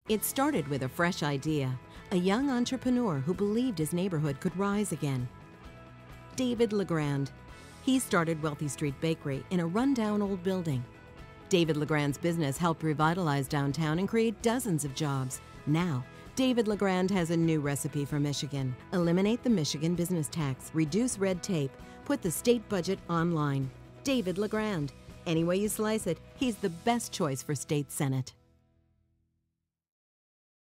It started with a fresh idea, a young entrepreneur who believed his neighborhood could rise again. David Lagrand. He started Wealthy Street Bakery in a rundown old building. David Lagrand's business helped revitalize downtown and create dozens of jobs. Now, David Lagrand has a new recipe for Michigan. Eliminate the Michigan business tax, reduce red tape, put the state budget online. David Lagrand. Any way you slice it, he's the best choice for state senate.